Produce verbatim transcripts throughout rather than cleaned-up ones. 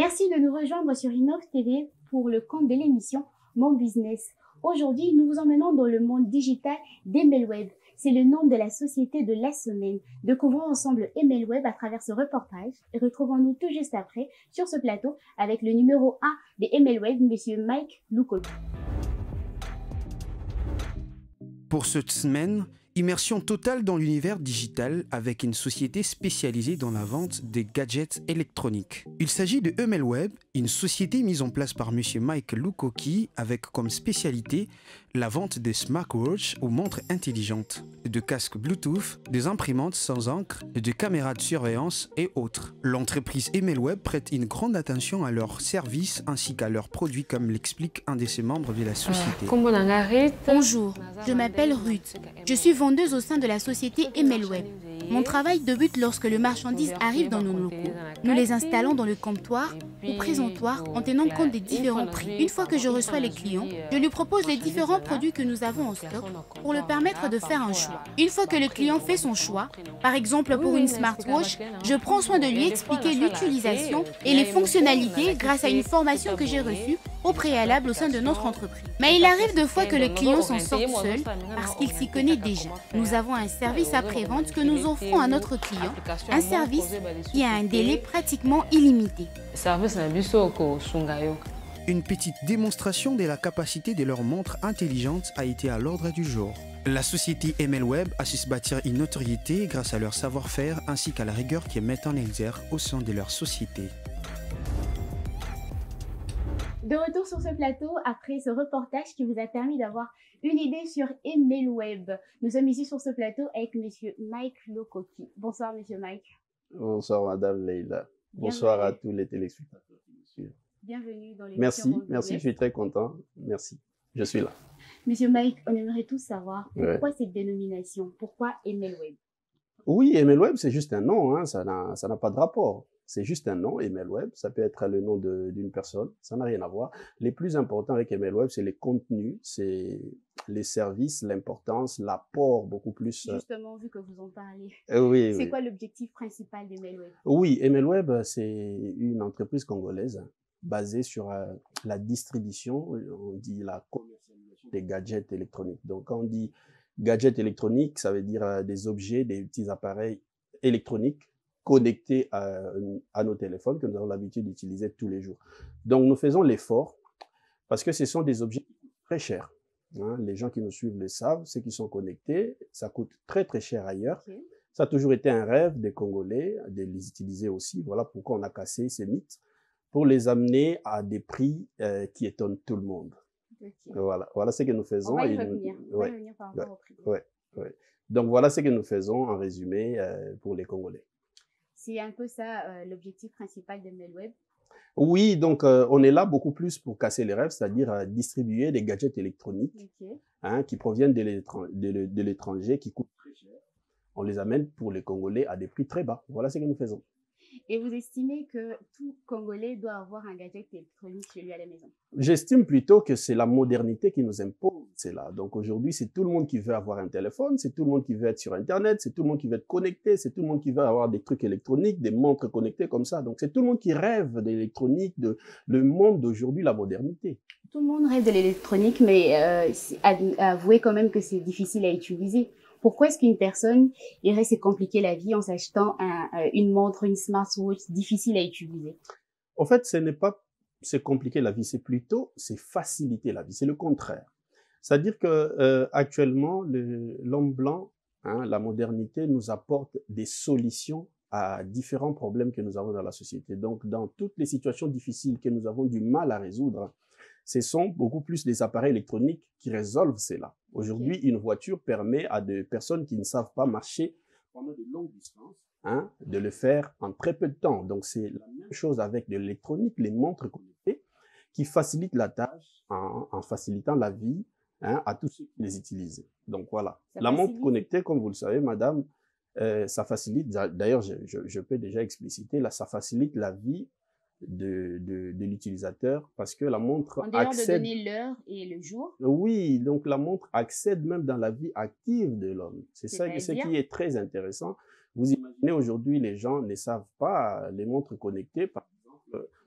Merci de nous rejoindre sur Innov T V pour le compte de l'émission Mon Business. Aujourd'hui, nous vous emmenons dans le monde digital d'Emelweb. C'est le nom de la société de la semaine. Découvrons ensemble Emelweb à travers ce reportage et retrouvons-nous tout juste après sur ce plateau avec le numéro un de Emelweb, Monsieur Mike Lukoki. Pour cette semaine, immersion totale dans l'univers digital avec une société spécialisée dans la vente des gadgets électroniques. Il s'agit de Emelweb, une société mise en place par Monsieur Mike Lukoki avec comme spécialité la vente des smartwatches aux montres intelligentes, de casques Bluetooth, des imprimantes sans encre, de caméras de surveillance et autres. L'entreprise Emelweb prête une grande attention à leurs services ainsi qu'à leurs produits comme l'explique un de ses membres de la société. Bonjour, je m'appelle Ruth. Je suis vendeuse au sein de la société Emelweb. Mon travail débute lorsque le marchandise arrive dans nos locaux. Nous les installons dans le comptoir ou présentoir en tenant compte des différents prix. Une fois que je reçois les clients, je lui propose les différents produits que nous avons en stock pour le permettre de faire un choix. Une fois que le client fait son choix, par exemple pour une smartwatch, je prends soin de lui expliquer l'utilisation et les fonctionnalités grâce à une formation que j'ai reçue au préalable au sein de notre entreprise. Mais il arrive de fois que le client s'en sorte seul parce qu'il s'y connaît déjà. Nous avons un service après-vente que nous offrons à notre client, un service qui a un délai pratiquement illimité. Une petite démonstration de la capacité de leurs montres intelligentes a été à l'ordre du jour. La société Emelweb a su se bâtir une notoriété grâce à leur savoir-faire ainsi qu'à la rigueur qu'ils mettent en exergue au sein de leur société. De retour sur ce plateau, après ce reportage qui vous a permis d'avoir une idée sur Emelweb. Nous sommes ici sur ce plateau avec Monsieur Mike Lukoki. Bonsoir Monsieur Mike. Bonsoir Madame Leila. Bonsoir Bienvenue. à tous les téléspectateurs qui nous suivent. Bienvenue dans l'émission. Merci, Mon merci, je Business. suis très content. Merci, je suis là. Monsieur Mike, on aimerait tous savoir pourquoi Ouais. cette dénomination, pourquoi Emelweb? Oui, Emelweb, c'est juste un nom, hein, ça n'a ça n'a pas de rapport. C'est juste un nom, Emelweb. Ça peut être le nom de- d'une personne, ça n'a rien à voir. Les plus importants avec Emelweb, c'est les contenus, c'est les services, l'importance, l'apport beaucoup plus. euh, Justement, vu que vous en parlez, euh, oui, c'est oui. quoi l'objectif principal d'Emelweb? Oui, Emelweb, c'est une entreprise congolaise basée sur euh, la distribution, on dit la commercialisation des gadgets électroniques. Donc, quand on dit gadgets électroniques, ça veut dire euh, des objets, des petits appareils électroniques connectés à, à nos téléphones que nous avons l'habitude d'utiliser tous les jours. Donc, nous faisons l'effort parce que ce sont des objets qui coûtent très chers. Hein. Les gens qui nous suivent le savent, ceux qui sont connectés, ça coûte très très cher ailleurs. Ok. Ça a toujours été un rêve des Congolais, de les utiliser aussi. Voilà pourquoi on a cassé ces mythes, pour les amener à des prix euh, qui étonnent tout le monde. Ok. Voilà, voilà ce que nous faisons. On va y Et nous- revenir. On va ouais, y revenir par rapport au prix. ouais, ouais. Donc voilà ce que nous faisons en résumé euh, pour les Congolais. C'est un peu ça euh, l'objectif principal d'Emelweb. Oui, donc euh, on est là beaucoup plus pour casser les rêves, c'est-à-dire euh, distribuer des gadgets électroniques Ok. hein, qui proviennent de l'étran- de l'é- de l'étranger, qui coûtent très cher. On les amène pour les Congolais à des prix très bas. Voilà ce que nous faisons. Et vous estimez que tout Congolais doit avoir un gadget électronique chez lui à la maison? J'estime plutôt que c'est la modernité qui nous impose cela. Donc aujourd'hui, c'est tout le monde qui veut avoir un téléphone, c'est tout le monde qui veut être sur Internet, c'est tout le monde qui veut être connecté, c'est tout le monde qui veut avoir des trucs électroniques, des montres connectées comme ça. Donc c'est tout le monde qui rêve d'électronique, de le monde d'aujourd'hui, la modernité. Tout le monde rêve de l'électronique, mais euh, c'est- ad- avouez quand même que c'est difficile à utiliser. Pourquoi est-ce qu'une personne irait se compliquer la vie en s'achetant un, euh, une montre, une smartwatch difficile à utiliser? En fait, ce n'est pas c'est compliquer la vie, c'est plutôt c'est faciliter la vie. C'est le contraire. C'est-à-dire que euh, actuellement, le- l'homme blanc, hein, la modernité nous apporte des solutions à différents problèmes que nous avons dans la société. Donc, dans toutes les situations difficiles que nous avons du mal à résoudre, ce sont beaucoup plus des appareils électroniques qui résolvent cela. Aujourd'hui, une voiture permet à des personnes qui ne savent pas marcher pendant de longues distances, hein, de le faire en très peu de temps. Donc, c'est la même chose avec de l'électronique, les montres connectées, qui facilitent la tâche en, en facilitant la vie hein, à tous ceux qui les utilisent. Donc, voilà. Ça La montre facilite. connectée, comme vous le savez, madame, euh, ça facilite, d'ailleurs, je, je, je peux déjà expliciter, là, ça facilite la vie de, de, de l'utilisateur parce que la montre En dehors de accède... donner l'heure et le jour, Oui, donc la montre accède même dans la vie active de l'homme. C'est ça ce C'est-à-dire? qui est très intéressant. Vous imaginez aujourd'hui, les gens ne savent pas les montres connectées, par exemple,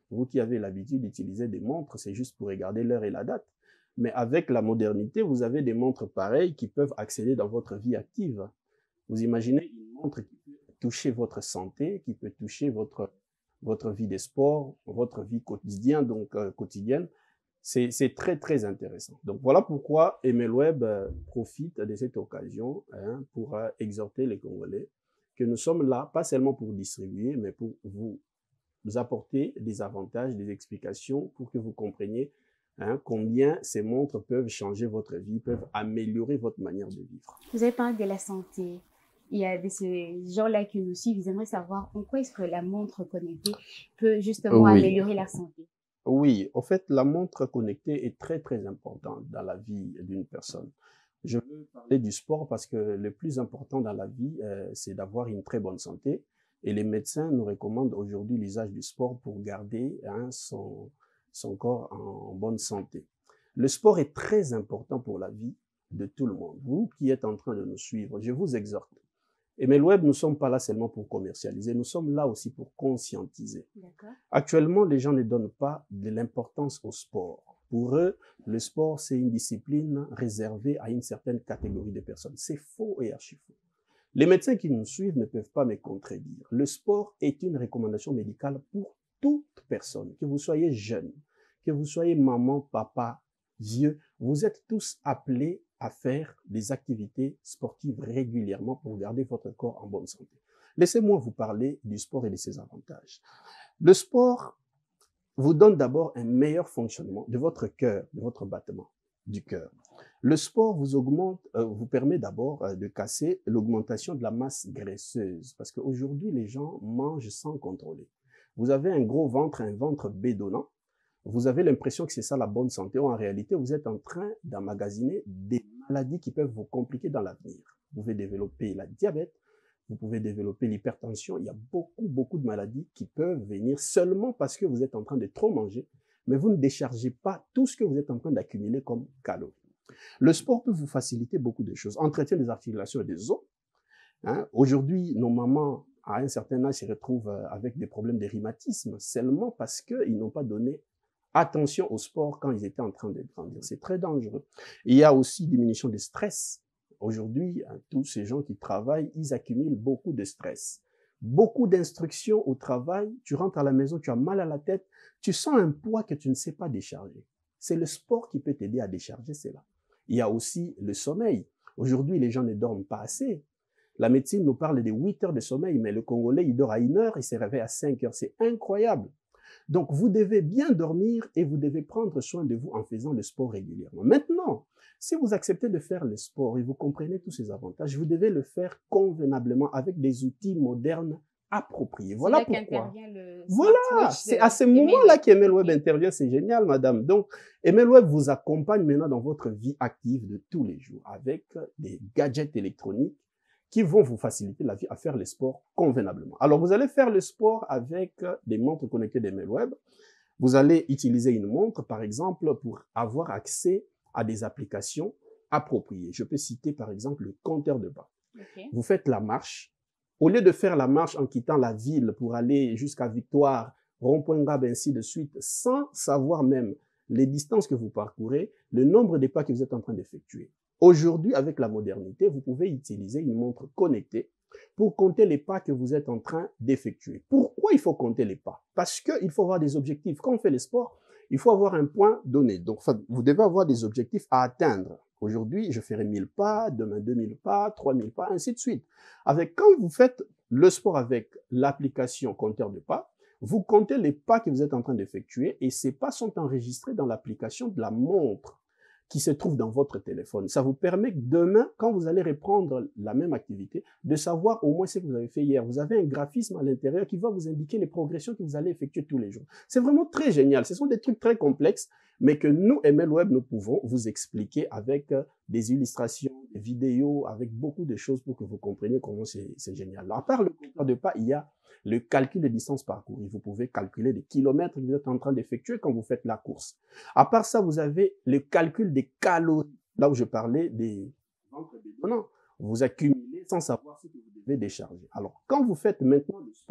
Vous qui avez l'habitude d'utiliser des montres, c'est juste pour regarder l'heure et la date. Mais avec la modernité, vous avez des montres pareilles qui peuvent accéder dans votre vie active. Vous imaginez une montre qui peut toucher votre santé, qui peut toucher votre, votre vie de sport, votre vie quotidienne, donc euh, quotidienne. C'est très, très intéressant. Donc, voilà pourquoi Emelweb euh, profite de cette occasion hein, pour euh, exhorter les Congolais que nous sommes là, pas seulement pour distribuer, mais pour vous, vous apporter des avantages, des explications pour que vous compreniez hein, combien ces montres peuvent changer votre vie, peuvent améliorer votre manière de vivre. Vous avez parlé de la santé. Il y a de ces gens-là qui nous suivent, ils aimeraient savoir en quoi est-ce que la montre connectée peut justement Oui. améliorer la santé. Oui, en fait, la montre connectée est très, très importante dans la vie d'une personne. Je veux parler du sport parce que le plus important dans la vie, euh, c'est d'avoir une très bonne santé. Et les médecins nous recommandent aujourd'hui l'usage du sport pour garder hein, son, son corps en, en bonne santé. Le sport est très important pour la vie de tout le monde. Vous qui êtes en train de nous suivre, je vous exhorte. Emelweb, nous ne sommes pas là seulement pour commercialiser, nous sommes là aussi pour conscientiser. Actuellement, les gens ne donnent pas de l'importance au sport. Pour eux, le sport, c'est une discipline réservée à une certaine catégorie de personnes. C'est faux et archi faux. Les médecins qui nous suivent ne peuvent pas me contredire. Le sport est une recommandation médicale pour toute personne, que vous soyez jeune, que vous soyez maman, papa, vieux, vous êtes tous appelés à faire des activités sportives régulièrement pour garder votre corps en bonne santé. Laissez-moi vous parler du sport et de ses avantages. Le sport vous donne d'abord un meilleur fonctionnement de votre cœur, de votre battement du cœur. Le sport vous augmente, euh, vous permet d'abord euh, de casser l'augmentation de la masse graisseuse parce qu'aujourd'hui les gens mangent sans contrôler. Vous avez un gros ventre, un ventre bédonnant. Vous avez l'impression que c'est ça la bonne santé. Ou en réalité, vous êtes en train d'emmagasiner des maladies qui peuvent vous compliquer dans l'avenir. Vous pouvez développer la diabète, vous pouvez développer l'hypertension. Il y a beaucoup, beaucoup de maladies qui peuvent venir seulement parce que vous êtes en train de trop manger, mais vous ne déchargez pas tout ce que vous êtes en train d'accumuler comme calories. Le sport peut vous faciliter beaucoup de choses. Entretien des articulations et des os. Hein? Aujourd'hui, nos mamans, à un certain âge, se retrouvent avec des problèmes de rhumatisme seulement parce qu'ils n'ont pas donné attention au sport quand ils étaient en train de grandir. C'est très dangereux. Il y a aussi diminution du stress. Aujourd'hui, tous ces gens qui travaillent, ils accumulent beaucoup de stress. Beaucoup d'instructions au travail. Tu rentres à la maison, tu as mal à la tête. Tu sens un poids que tu ne sais pas décharger. C'est le sport qui peut t'aider à décharger cela. Il y a aussi le sommeil. Aujourd'hui, les gens ne dorment pas assez. La médecine nous parle de huit heures de sommeil, mais le Congolais, il dort à une heure et se réveille à cinq heures. C'est incroyable. Donc, vous devez bien dormir et vous devez prendre soin de vous en faisant le sport régulièrement. Maintenant, si vous acceptez de faire le sport et vous comprenez tous ces avantages, vous devez le faire convenablement avec des outils modernes appropriés. Voilà pourquoi. Voilà, c'est à ce moment-là qu'Emelweb intervient. C'est génial, madame. Donc, Emelweb vous accompagne maintenant dans votre vie active de tous les jours avec des gadgets électroniques qui vont vous faciliter la vie à faire le sport convenablement. Alors, vous allez faire le sport avec des montres connectées d'Emelweb. Vous allez utiliser une montre, par exemple, pour avoir accès à des applications appropriées. Je peux citer, par exemple, le compteur de pas. Okay. Vous faites la marche. Au lieu de faire la marche en quittant la ville pour aller jusqu'à Victoire, Rond-Point Gab, ainsi de suite, sans savoir même les distances que vous parcourez, le nombre de pas que vous êtes en train d'effectuer. Aujourd'hui, avec la modernité, vous pouvez utiliser une montre connectée pour compter les pas que vous êtes en train d'effectuer. Pourquoi il faut compter les pas? Parce qu'il faut avoir des objectifs. Quand on fait le sport, il faut avoir un point donné. Donc, vous devez avoir des objectifs à atteindre. Aujourd'hui, je ferai mille pas, demain deux mille pas, trois mille pas, ainsi de suite. Avec, quand vous faites le sport avec l'application compteur de pas, vous comptez les pas que vous êtes en train d'effectuer et ces pas sont enregistrés dans l'application de la montre qui se trouve dans votre téléphone. Ça vous permet que demain, quand vous allez reprendre la même activité, de savoir au moins ce que vous avez fait hier. Vous avez un graphisme à l'intérieur qui va vous indiquer les progressions que vous allez effectuer tous les jours. C'est vraiment très génial. Ce sont des trucs très complexes, mais que nous, Emelweb, nous pouvons vous expliquer avec des illustrations, des vidéos, avec beaucoup de choses pour que vous compreniez comment c'est génial. À part le compteur de pas, il y a le calcul de distance parcourue. Vous pouvez calculer les kilomètres que vous êtes en train d'effectuer quand vous faites la course. À part ça, vous avez le calcul des calories. Là où je parlais des ventres bédonnants. Vous accumulez sans savoir ce que vous devez décharger. Alors, quand vous faites maintenant le sport, vous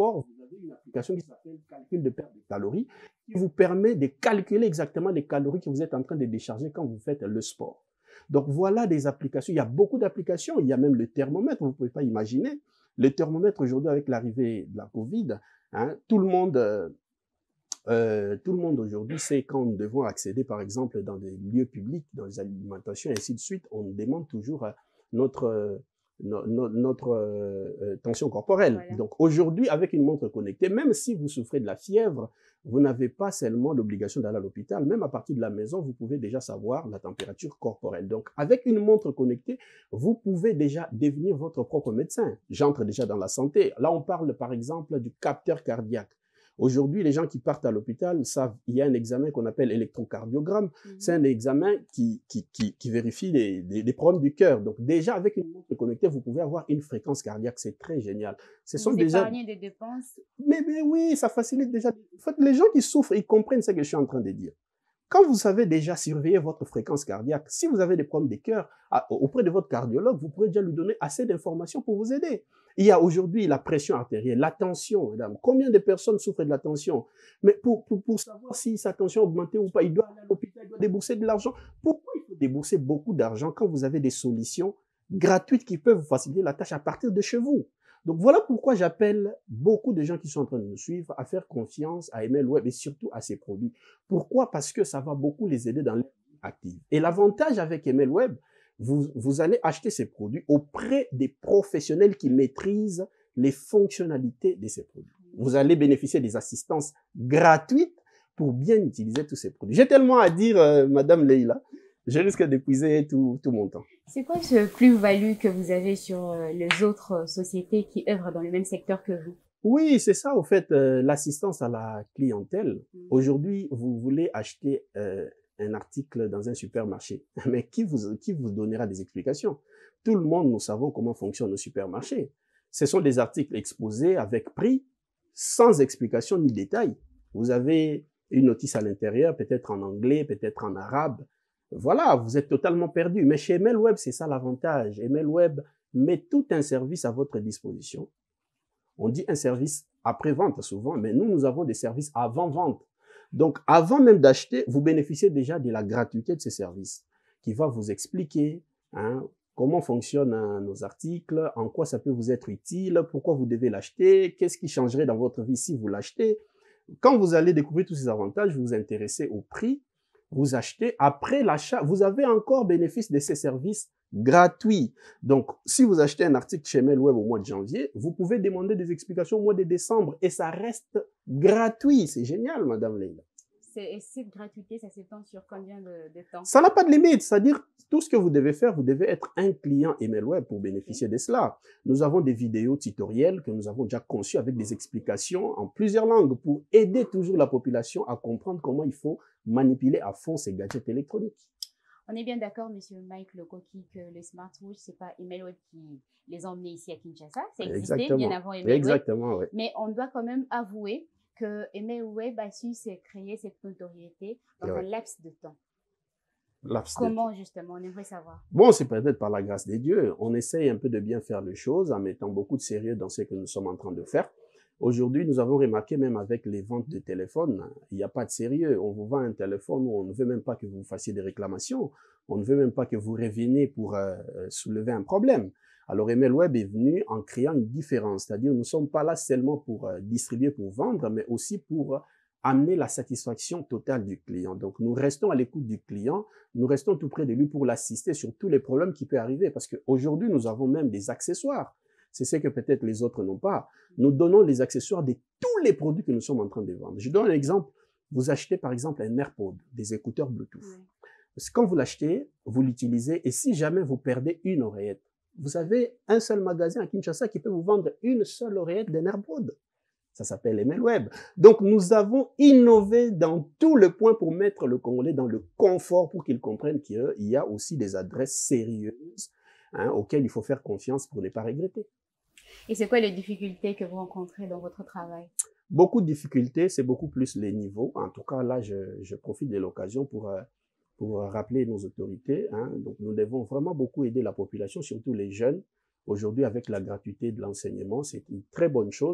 avez une application qui s'appelle calcul de perte de calories, qui vous permet de calculer exactement les calories que vous êtes en train de décharger quand vous faites le sport. Donc voilà des applications. Il y a beaucoup d'applications. Il y a même le thermomètre. Vous ne pouvez pas imaginer. Le thermomètre aujourd'hui avec l'arrivée de la Covid, hein, tout le monde, euh, euh, tout le monde aujourd'hui sait quand nous devons accéder, par exemple, dans des lieux publics, dans les alimentations et ainsi de suite, on demande toujours euh, notre euh, No, no, notre euh, tension corporelle. Voilà. Donc aujourd'hui, avec une montre connectée, même si vous souffrez de la fièvre, vous n'avez pas seulement l'obligation d'aller à l'hôpital, même à partir de la maison, vous pouvez déjà savoir la température corporelle. Donc avec une montre connectée, vous pouvez déjà devenir votre propre médecin. J'entre déjà dans la santé. Là, on parle par exemple du capteur cardiaque. Aujourd'hui, les gens qui partent à l'hôpital savent, il y a un examen qu'on appelle électrocardiogramme. Mmh. C'est un examen qui, qui, qui, qui vérifie les, les, les problèmes du cœur. Donc, déjà, avec une montre connectée, vous pouvez avoir une fréquence cardiaque. C'est très génial. Ce sont vous déjà... épargnez des dépenses. Mais, mais oui, ça facilite déjà. En fait, les gens qui souffrent, ils comprennent ce que je suis en train de dire. Quand vous savez déjà surveiller votre fréquence cardiaque, si vous avez des problèmes de cœur, auprès de votre cardiologue, vous pourrez déjà lui donner assez d'informations pour vous aider. Il y a aujourd'hui la pression artérielle, la tension, madame. Combien de personnes souffrent de la tension? Mais pour, pour, pour savoir si sa tension a augmenté ou pas, il doit aller à l'hôpital, il doit débourser de l'argent. Pourquoi il faut débourser beaucoup d'argent quand vous avez des solutions gratuites qui peuvent vous faciliter la tâche à partir de chez vous? Donc voilà pourquoi j'appelle beaucoup de gens qui sont en train de nous suivre à faire confiance à MLweb et surtout à ses produits. Pourquoi? Parce que ça va beaucoup les aider dans leur vie active. Et l'avantage avec MLweb, vous, vous allez acheter ces produits auprès des professionnels qui maîtrisent les fonctionnalités de ces produits. Vous allez bénéficier des assistances gratuites pour bien utiliser tous ces produits. J'ai tellement à dire, euh, Madame Leila, je risque d'épuiser tout, tout mon temps. C'est quoi ce plus-value que vous avez sur les autres sociétés qui œuvrent dans le même secteur que vous? Oui, c'est ça, au fait, euh, l'assistance à la clientèle. Mmh. Aujourd'hui, vous voulez acheter euh, un article dans un supermarché, mais qui vous, qui vous donnera des explications? Tout le monde, nous savons comment fonctionnent nos supermarchés. Ce sont des articles exposés avec prix, sans explication ni détail. Vous avez une notice à l'intérieur, peut-être en anglais, peut-être en arabe. Voilà, vous êtes totalement perdu. Mais chez MLweb, c'est ça l'avantage. MLweb met tout un service à votre disposition. On dit un service après-vente souvent, mais nous, nous avons des services avant-vente. Donc, avant même d'acheter, vous bénéficiez déjà de la gratuité de ces services qui va vous expliquer hein, comment fonctionnent hein, nos articles, en quoi ça peut vous être utile, pourquoi vous devez l'acheter, qu'est-ce qui changerait dans votre vie si vous l'achetez. Quand vous allez découvrir tous ces avantages, vous vous intéressez au prix, vous achetez. Après l'achat, vous avez encore bénéfice de ces services gratuits. Donc, si vous achetez un article chez MLweb au mois de janvier, vous pouvez demander des explications au mois de décembre et ça reste gratuit. C'est génial, Madame Leila. Et cette gratuité, ça s'étend sur combien de, de temps? Ça n'a pas de limite. C'est-à-dire, tout ce que vous devez faire, vous devez être un client MLweb pour bénéficier de cela. Nous avons des vidéos tutoriels que nous avons déjà conçues avec des explications en plusieurs langues pour aider toujours la population à comprendre comment il faut manipuler à fond ces gadgets électroniques. On est bien d'accord, Monsieur Mike Lokoki, que les smartwatches, c'est pas MLweb qui les a emmenés ici à Kinshasa. Ça existait bien avant MLweb. Exactement, oui. Mais on doit quand même avouer que MLweb a su créer cette notoriété dans ouais. un laps de temps. Laps Comment, de... justement, on aimerait savoir. Bon, c'est peut-être par la grâce des dieux. On essaye un peu de bien faire les choses en mettant beaucoup de sérieux dans ce que nous sommes en train de faire. Aujourd'hui, nous avons remarqué, même avec les ventes de téléphones, il n'y a pas de sérieux. On vous vend un téléphone où on ne veut même pas que vous fassiez des réclamations. On ne veut même pas que vous reveniez pour euh, soulever un problème. Alors, MLweb est venu en créant une différence. C'est-à-dire, nous ne sommes pas là seulement pour euh, distribuer, pour vendre, mais aussi pour euh, amener la satisfaction totale du client. Donc, nous restons à l'écoute du client. Nous restons tout près de lui pour l'assister sur tous les problèmes qui peuvent arriver. Parce qu'aujourd'hui, nous avons même des accessoires. C'est ce que peut-être les autres n'ont pas. Nous donnons les accessoires de tous les produits que nous sommes en train de vendre. Je donne un exemple. Vous achetez par exemple un AirPod, des écouteurs Bluetooth. Oui. Parce que quand vous l'achetez, vous l'utilisez et si jamais vous perdez une oreillette, vous avez un seul magasin à Kinshasa qui peut vous vendre une seule oreillette d'un AirPod. Ça s'appelle MLweb. Donc nous avons innové dans tout le point pour mettre le Congolais dans le confort pour qu'il comprenne qu'il y a aussi des adresses sérieuses hein, auxquelles il faut faire confiance pour ne pas regretter. Et c'est quoi les difficultés que vous rencontrez dans votre travail? Beaucoup de difficultés, c'est beaucoup plus les niveaux. En tout cas, là, je, je profite de l'occasion pour, pour rappeler nos autorités. Hein. Donc, nous devons vraiment beaucoup aider la population, surtout les jeunes. Aujourd'hui, avec la gratuité de l'enseignement, c'est une très bonne chose.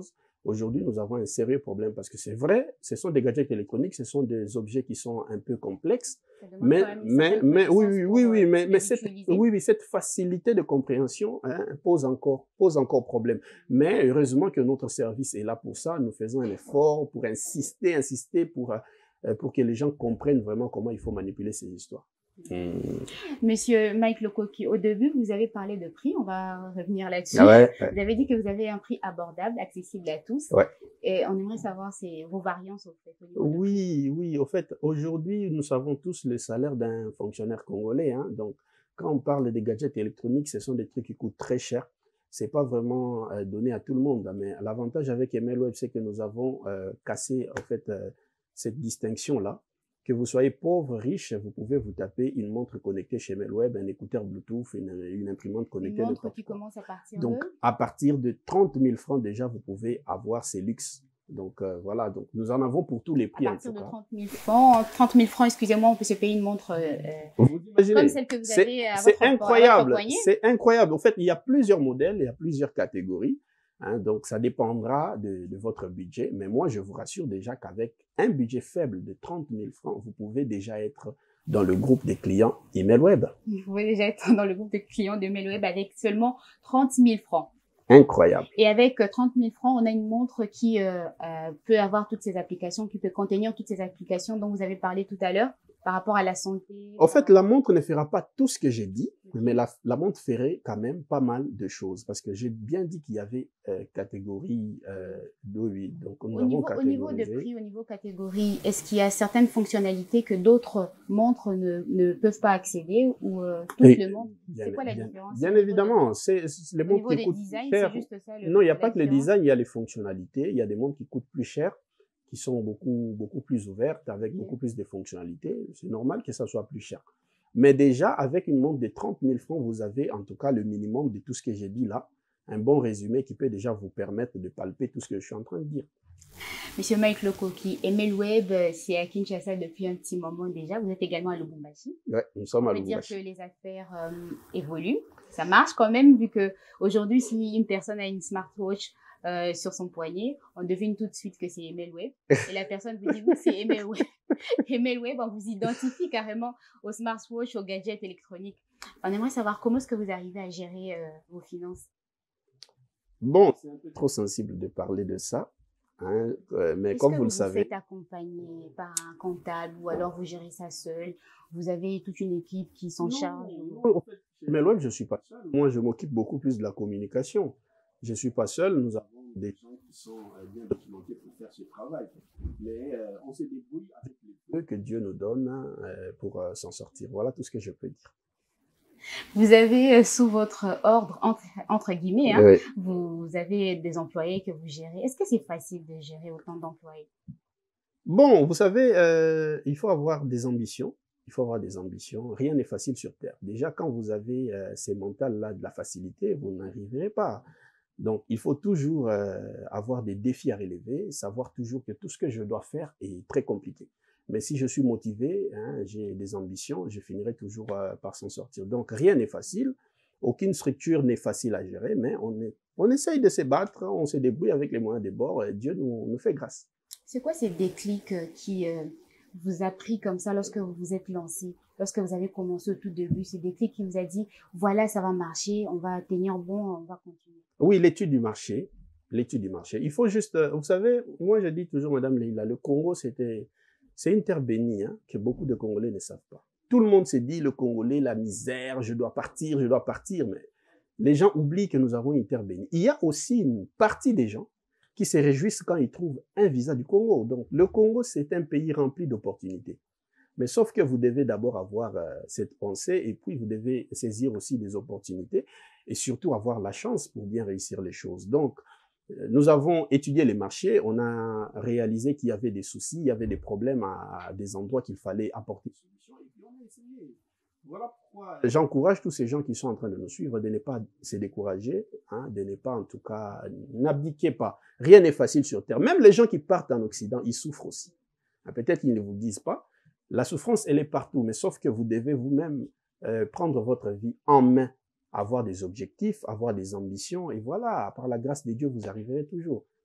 Aujourd'hui, nous avons un sérieux problème parce que c'est vrai, ce sont des gadgets électroniques, ce sont des objets qui sont un peu complexes, mais, mais, mais oui, oui, oui, oui, mais, mais cette, oui, oui, cette facilité de compréhension hein, pose encore, pose encore problème. Mais heureusement que notre service est là pour ça. Nous faisons un effort pour insister, insister pour, euh, pour que les gens comprennent vraiment comment il faut manipuler ces histoires. Mmh. Monsieur Mike Lokoki, au début, vous avez parlé de prix, on va revenir là-dessus. Ah ouais, ouais. Vous avez dit que vous avez un prix abordable, accessible à tous. Ouais. Et on aimerait savoir vos variances au fait. Au niveau oui, oui, au fait, aujourd'hui, nous savons tous le salaire d'un fonctionnaire congolais. Hein, donc, quand on parle des gadgets électroniques, ce sont des trucs qui coûtent très cher. C'est pas vraiment euh, donné à tout le monde. Mais l'avantage avec MLWeb, c'est que nous avons euh, cassé, en fait, euh, cette distinction-là. Que vous soyez pauvre, riche, vous pouvez vous taper une montre connectée chez MLWeb, un écouteur Bluetooth, une, une imprimante connectée. Une montre qui commence à partir Donc, de... à partir de trente mille francs déjà, vous pouvez avoir ces luxes. Donc, euh, voilà. Donc, nous en avons pour tous les prix, à partir en tout de cas. trente mille francs, trente mille francs, excusez-moi, on peut se payer une montre euh, vous imaginez, comme celle que vous avez à votre, c'est incroyable. à votre poignet. C'est incroyable. En fait, il y a plusieurs modèles, il y a plusieurs catégories. Hein, donc, ça dépendra de, de votre budget. Mais moi, je vous rassure déjà qu'avec un budget faible de trente mille francs, vous pouvez déjà être dans le groupe des clients MLWeb. Vous pouvez déjà être dans le groupe des clients de MLWeb avec seulement trente mille francs. Incroyable. Et avec trente mille francs, on a une montre qui euh, euh, peut avoir toutes ces applications, qui peut contenir toutes ces applications dont vous avez parlé tout à l'heure par rapport à la santé. En fait, la montre ne fera pas tout ce que j'ai dit, mais la, la montre ferait quand même pas mal de choses parce que j'ai bien dit qu'il y avait euh, catégorie euh, de oui. Donc, nous au, avons niveau, au niveau de prix, au niveau catégorie, est-ce qu'il y a certaines fonctionnalités que d'autres montres ne, ne peuvent pas accéder ou euh, toutes Et, les montres? C'est quoi la bien, différence? Bien évidemment, c'est les montres qui coûtent designs, cher. Juste ça, le, non, il n'y a pas que le design, il y a les fonctionnalités. Il y a des montres qui coûtent plus cher, qui sont beaucoup, beaucoup plus ouvertes, avec beaucoup plus de fonctionnalités. C'est normal que ça soit plus cher. Mais déjà, avec une montre de trente mille francs, vous avez en tout cas le minimum de tout ce que j'ai dit là. Un bon résumé qui peut déjà vous permettre de palper tout ce que je suis en train de dire. Monsieur Mike Lokoki, MLWeb, c'est à Kinshasa depuis un petit moment déjà. Vous êtes également à Lubumbashi. Oui, nous sommes à Lubumbashi. Lubumbashi. Ça veut dire que les affaires euh, évoluent. Ça marche quand même, vu que aujourd'hui, si une personne a une smartwatch euh, sur son poignet, on devine tout de suite que c'est MLWeb. Et la personne vous dit oui, c'est MLWeb. MLWeb, on vous identifie carrément au smartwatch, aux gadgets électroniques. On aimerait savoir comment est-ce que vous arrivez à gérer euh, vos finances. Bon, c'est un peu trop sensible de parler de ça. Hein, euh, mais comme vous, vous le savez. Est-ce que vous êtes accompagné par un comptable ou alors vous gérez ça seul? Vous avez toute une équipe qui s'en charge? Non, en fait, chez MLWeb, je ne suis pas seul. Moi, je m'occupe beaucoup plus de la communication. Je ne suis pas seul. Nous avons des gens qui sont bien documentés pour faire ce travail. Mais euh, on se débrouille avec les peu que Dieu nous donne euh, pour euh, s'en sortir. Voilà tout ce que je peux dire. Vous avez euh, sous votre ordre, entre, entre guillemets, hein, oui. vous avez des employés que vous gérez. Est-ce que c'est facile de gérer autant d'employés? Bon, vous savez, euh, il faut avoir des ambitions. Il faut avoir des ambitions. Rien n'est facile sur Terre. Déjà, quand vous avez euh, ces mentales-là de la facilité, vous n'arriverez pas. Donc, il faut toujours euh, avoir des défis à relever, savoir toujours que tout ce que je dois faire est très compliqué. Mais si je suis motivé, hein, j'ai des ambitions, je finirai toujours euh, par s'en sortir. Donc, rien n'est facile. Aucune structure n'est facile à gérer, mais on, est, on essaye de se battre, on se débrouille avec les moyens des bords et Dieu nous, nous fait grâce. C'est quoi ces déclics qui euh, vous a pris comme ça lorsque vous vous êtes lancé, lorsque vous avez commencé au tout début? Ces déclics qui vous a dit, voilà, ça va marcher, on va tenir bon, on va continuer. Oui, l'étude du marché. L'étude du marché. Il faut juste, vous savez, moi je dis toujours, Madame Leila, le Congo, c'était... C'est une terre bénie hein, que beaucoup de Congolais ne savent pas. Tout le monde se dit, le Congolais, la misère, je dois partir, je dois partir. Mais les gens oublient que nous avons une terre bénie. Il y a aussi une partie des gens qui se réjouissent quand ils trouvent un visa du Congo. Donc, le Congo, c'est un pays rempli d'opportunités. Mais sauf que vous devez d'abord avoir euh, cette pensée et puis vous devez saisir aussi des opportunités et surtout avoir la chance pour bien réussir les choses. Donc, nous avons étudié les marchés, on a réalisé qu'il y avait des soucis, il y avait des problèmes à, à des endroits qu'il fallait apporter des solutions et puis on a essayé. Voilà pourquoi j'encourage tous ces gens qui sont en train de nous suivre de ne pas se décourager, hein, de ne pas en tout cas, n'abdiquez pas. Rien n'est facile sur Terre. Même les gens qui partent en Occident, ils souffrent aussi. Peut-être qu'ils ne vous disent pas. La souffrance, elle est partout, mais sauf que vous devez vous-même euh, prendre votre vie en main. Avoir des objectifs, avoir des ambitions, et voilà, par la grâce de Dieu, vous arriverez toujours.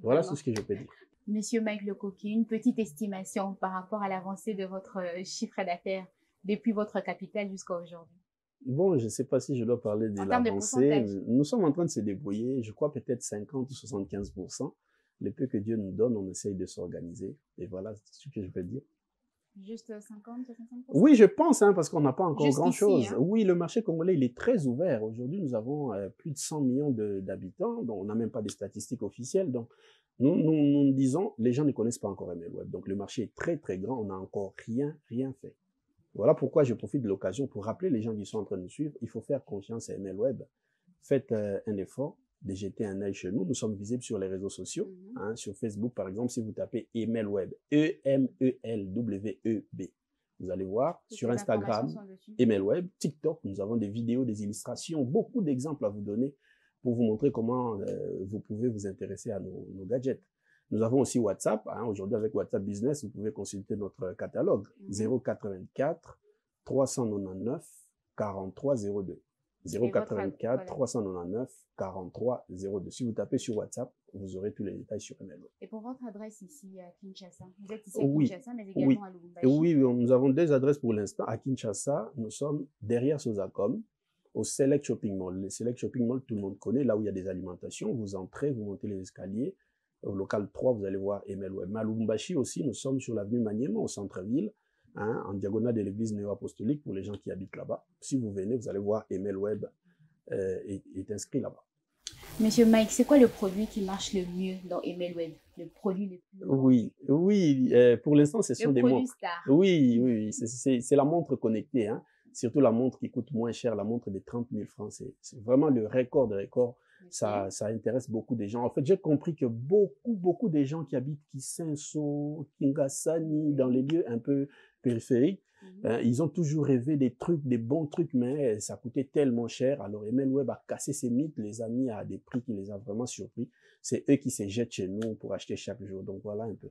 Voilà tout ce que je peux dire. Monsieur Mike Lecoqui, une petite estimation par rapport à l'avancée de votre chiffre d'affaires depuis votre capital jusqu'à aujourd'hui. Bon, je ne sais pas si je dois parler de l'avancée. Nous sommes en train de se débrouiller. Je crois peut-être cinquante ou soixante-quinze pour cent. Le peu que Dieu nous donne, on essaye de s'organiser. Et voilà ce que je peux dire. Juste cinquante, soixante-quinze pour cent? Oui, je pense, hein, parce qu'on n'a pas encore grand-chose. Hein. Oui, le marché congolais, il est très ouvert. Aujourd'hui, nous avons euh, plus de cent millions d'habitants, donc on n'a même pas des statistiques officielles. Donc, nous, nous, nous disons, les gens ne connaissent pas encore MLWeb. Donc, le marché est très, très grand. On n'a encore rien, rien fait. Voilà pourquoi je profite de l'occasion pour rappeler les gens qui sont en train de nous suivre. Il faut faire confiance à MLWeb. Faites euh, un effort de jeter un œil chez nous. Nous sommes visibles sur les réseaux sociaux. Mm-hmm. hein, sur Facebook, par exemple, si vous tapez MLWeb, E M E L W E B, vous allez voir. Sur Instagram, MLWeb, TikTok, nous avons des vidéos, des illustrations, beaucoup d'exemples à vous donner pour vous montrer comment euh, vous pouvez vous intéresser à nos, nos gadgets. Nous avons aussi WhatsApp. Hein. Aujourd'hui, avec WhatsApp Business, vous pouvez consulter notre catalogue. Mm-hmm. zéro quatre-vingt-quatre, trois cent quatre-vingt-neuf, quarante-trois zéro deux. zéro quatre-vingt-quatre, trois cent quatre-vingt-neuf, quarante-trois zéro deux. Si vous tapez sur WhatsApp, vous aurez tous les détails sur MLWeb. Et pour votre adresse ici à Kinshasa, vous êtes ici à oui. Kinshasa, mais également oui. à Lubumbashi. Oui, nous avons deux adresses pour l'instant. À Kinshasa, nous sommes derrière Sosacom, au Select Shopping Mall. Le Select Shopping Mall, tout le monde connaît, là où il y a des alimentations. Vous entrez, vous montez les escaliers. Au local trois, vous allez voir MLWeb. Mais à Lubumbashi aussi, nous sommes sur l'avenue Maniema, au centre-ville, hein, en diagonale de l'église néo-apostolique pour les gens qui habitent là-bas. Si vous venez, vous allez voir MLWeb euh, est, est inscrit là-bas. Monsieur Mike, c'est quoi le produit qui marche le mieux dans MLWeb? Le produit le plus... Oui, oui, euh, pour l'instant, ce sont le des montres. Star. Oui, oui, c'est la montre connectée, hein. Surtout la montre qui coûte moins cher, la montre de trente mille francs. C'est vraiment le record de record. Ça, ça intéresse beaucoup de gens. En fait, j'ai compris que beaucoup, beaucoup de gens qui habitent Kisenso, Kingasani, dans les lieux un peu périphériques, mm-hmm. hein, ils ont toujours rêvé des trucs, des bons trucs, mais ça coûtait tellement cher. Alors, MLWeb a cassé ces mythes, les a mis à des prix qui les a vraiment surpris. C'est eux qui se jettent chez nous pour acheter chaque jour. Donc, voilà un peu.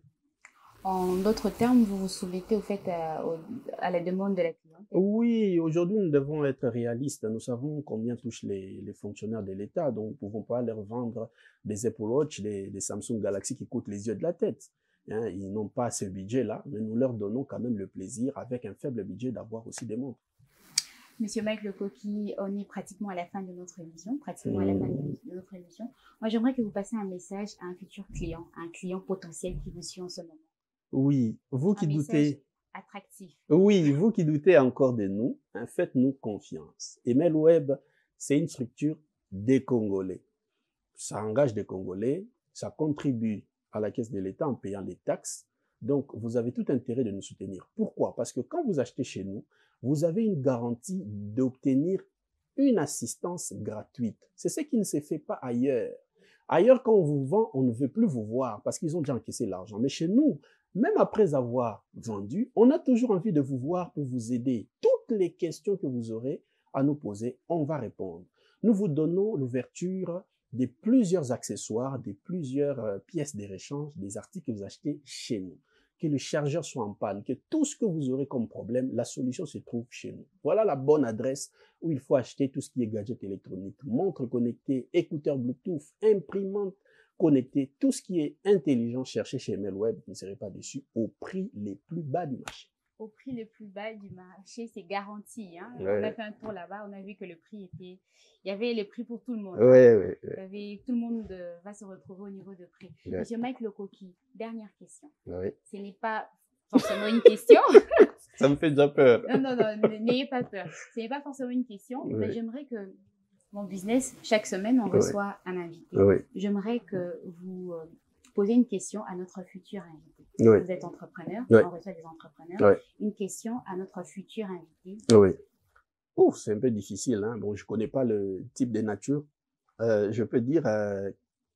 En d'autres termes, vous vous soumettez au fait à, à la demande de la cliente? Oui, aujourd'hui, nous devons être réalistes. Nous savons combien touchent les, les fonctionnaires de l'État, donc nous ne pouvons pas leur vendre des Apple Watch, des, des Samsung Galaxy qui coûtent les yeux de la tête. Hein, ils n'ont pas ce budget-là, mais nous leur donnons quand même le plaisir, avec un faible budget, d'avoir aussi des montres. Monsieur Mike Lecoqui, on est pratiquement à la fin de notre émission, pratiquement mmh. à la fin de notre émission. Moi, j'aimerais que vous passiez un message à un futur client, à un client potentiel qui vous suit en ce moment. Oui, vous qui doutez, attractif. Oui, vous qui doutez encore de nous, hein, faites-nous confiance. MLWeb, c'est une structure des Congolais. Ça engage des Congolais, ça contribue à la caisse de l'État en payant les taxes. Donc, vous avez tout intérêt de nous soutenir. Pourquoi? Parce que quand vous achetez chez nous, vous avez une garantie d'obtenir une assistance gratuite. C'est ce qui ne se fait pas ailleurs. Ailleurs, quand on vous vend, on ne veut plus vous voir parce qu'ils ont déjà encaissé l'argent. Mais chez nous, même après avoir vendu, on a toujours envie de vous voir pour vous aider. Toutes les questions que vous aurez à nous poser, on va répondre. Nous vous donnons l'ouverture de plusieurs accessoires, de plusieurs pièces de réchange, des articles que vous achetez chez nous. Que le chargeur soit en panne, que tout ce que vous aurez comme problème, la solution se trouve chez nous. Voilà la bonne adresse où il faut acheter tout ce qui est gadget électronique, montre connectée, écouteurs Bluetooth, imprimante connectée, tout ce qui est intelligent, cherchez chez MLWeb, vous ne serez pas déçus, au prix les plus bas du marché. Au prix le plus bas du marché, c'est garanti. Hein? Ouais. On a fait un tour là-bas, on a vu que le prix était... Il y avait le prix pour tout le monde. Ouais, hein? ouais, ouais. Il y avait... Tout le monde va se retrouver au niveau de prix. Ouais. Monsieur Mike Lecoqui, dernière question. Ouais. Ce n'est pas forcément une question. Ça me fait déjà peur. Non, non, non, n'ayez pas peur. Ce n'est pas forcément une question, ouais. mais j'aimerais que mon business, chaque semaine, on reçoit ouais. un invité. Ouais. J'aimerais que vous euh, posiez une question à notre futur invité. Ouais. Vous êtes entrepreneur, ouais. on reçoit des entrepreneurs. Ouais. Une question à notre futur invité. Oui. Ouf, c'est un peu difficile. Hein? Bon, je ne connais pas le type de nature. Euh, je peux dire euh,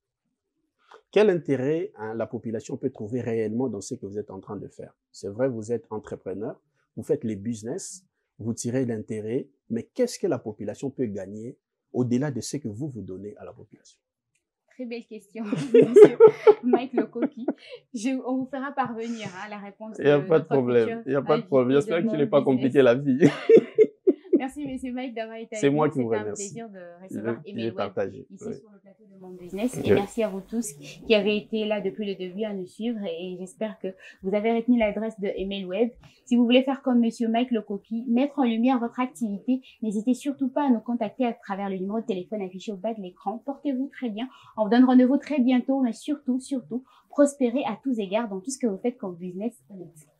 quel intérêt hein, la population peut trouver réellement dans ce que vous êtes en train de faire. C'est vrai, vous êtes entrepreneur, vous faites les business, vous tirez l'intérêt, mais qu'est-ce que la population peut gagner au-delà de ce que vous vous donnez à la population? Très belle question, monsieur Mike Lecoqui. Je, on vous fera parvenir hein, la réponse. Il n'y a pas de problème. Il n'y a pas de problème. J'espère que tu n'es pas compliqué la vie. Merci, monsieur Mike, d'avoir été avec nous. C'est moi qui vous remercie. remercie. C'était un plaisir de recevoir Email Web partagé, ici oui. sur le plateau de Mon Business. Je... Et merci à vous tous qui avez été là depuis le début à nous suivre. Et j'espère que vous avez retenu l'adresse de Email Web. Si vous voulez faire comme monsieur Mike Lokoki, mettre en lumière votre activité, n'hésitez surtout pas à nous contacter à travers le numéro de téléphone affiché au bas de l'écran. Portez-vous très bien. On vous donne rendez-vous très bientôt, mais surtout, surtout, prospérez à tous égards dans tout ce que vous faites comme business.